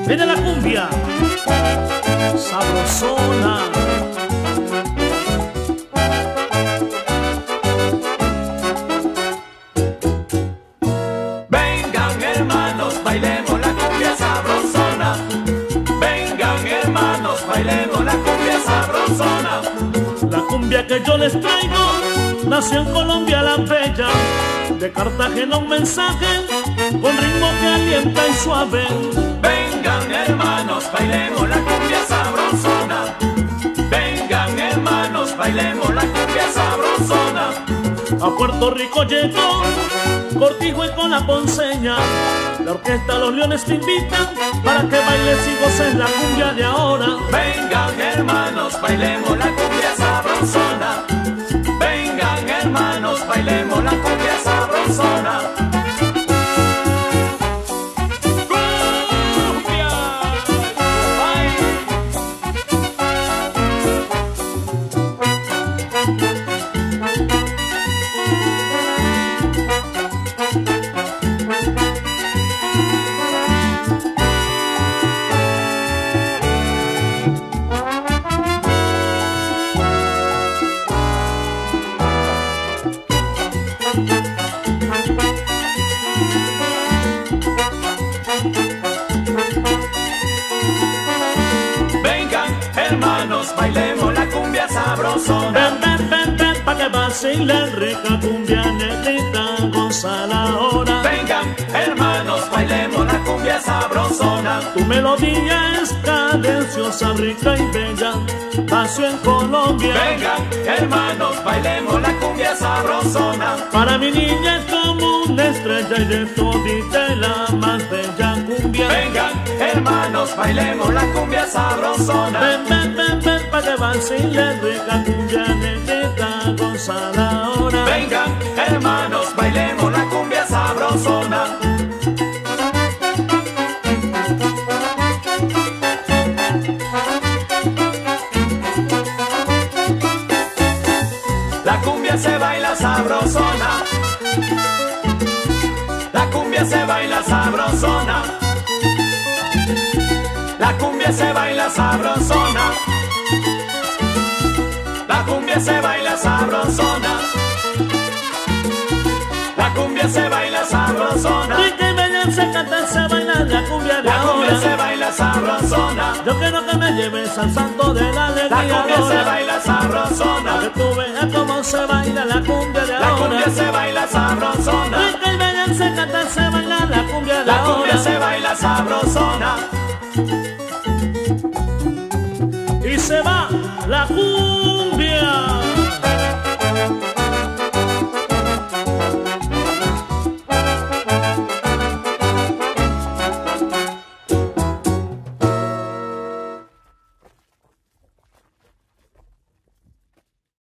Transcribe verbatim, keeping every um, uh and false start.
Viene la cumbia sabrosona. Vengan hermanos, bailemos la cumbia sabrosona. Vengan hermanos, bailemos la cumbia sabrosona. La cumbia que yo les traigo nació en Colombia la bella. De Cartagena un mensaje con ritmo que alienta y suave. Vengan hermanos, bailemos la cumbia sabrosona. Vengan hermanos, bailemos la cumbia sabrosona. A Puerto Rico llegó Cortijo y con la Ponceña. La orquesta Los Leones te invitan para que bailes y goces la cumbia de ahora. Vengan hermanos, bailemos la cumbia sabrosona. Vengan hermanos, bailemos la cumbia sabrosona. Vengan hermanos, bailemos la cumbia sabrosona. Ven, ven, ven, ven, pa' que vacile rica cumbia negrita, goza la hora. Vengan hermanos, bailemos la cumbia sabrosona. Tu melodía es cadenciosa, rica y bella, nació en Colombia. Vengan hermanos, bailemos la cumbia sabrosona. Para mi niña es como una estrella y de todita la más bella cumbia. Vengan hermanos, bailemos la cumbia sabrosona. Ven, ven, ven, ven, pa' que vacile rica cumbia negrita, goza la hora. Vengan hermanos, bailemos la cumbia sabrosona. La cumbia se baila sabrosona. La cumbia se baila sabrosona. La cumbia se baila sabrosona. La cumbia se baila sabrosona. La cumbia se baila sabrosona. Rica y bella se canta, se baila la cumbia de La cumbia ahora. se baila sabrosona. Yo quiero que me lleves al santo de la La alegría cumbia se ahora. baila sabrosona. Que tú veas cómo se baila la cumbia de La ahora. cumbia se baila sabrosona. Rica y bella se canta, se baila la cumbia de La ahora. cumbia se baila sabrosona. Y se va la cumbia.